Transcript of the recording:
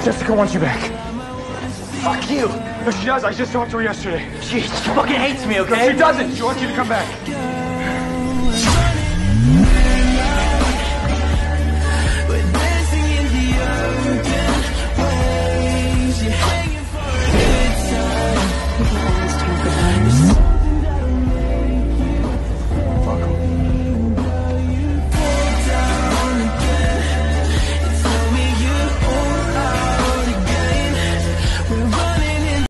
Jessica wants you back. Fuck you. No, she does. I just talked to her yesterday. She fucking hates me, okay? No, she doesn't. She wants you to come back.